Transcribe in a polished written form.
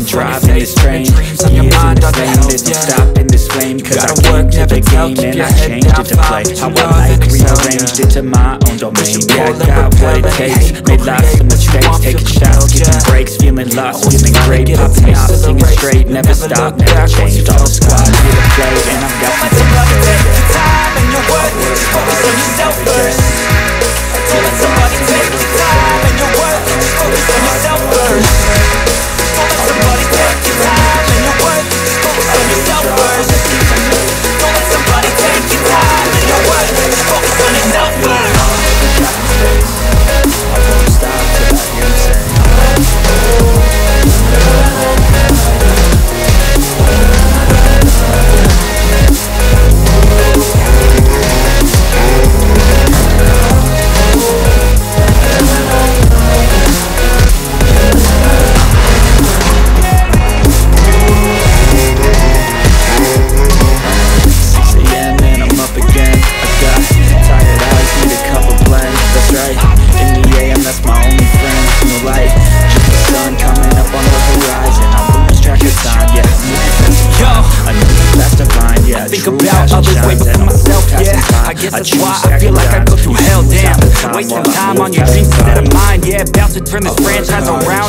driving this train. Years in this lane, there's no stopping this flame. Cause I came to the game and I changed it to play how I like, rearranged it to my own domain. Yeah, I got what it takes, made lots of mistakes, taking shots, giving breaks, feeling lost, feeling great, popping off, singing straight, never stop, never changed. All the squad here to play, and I've got some things to say. Take your time and your work, just focus on yourself first. Don't let somebody take your time and your work, just focus on yourself first. Don't let somebody take your time and your work, just focus on yourself first. Don't let somebody take your time and your work, just focus on yourself first. I won't stop till I hear you say. I guess that's why I feel like I go through hell, damn. Wasting time on your dreams instead of mine, yeah. About to turn this franchise around.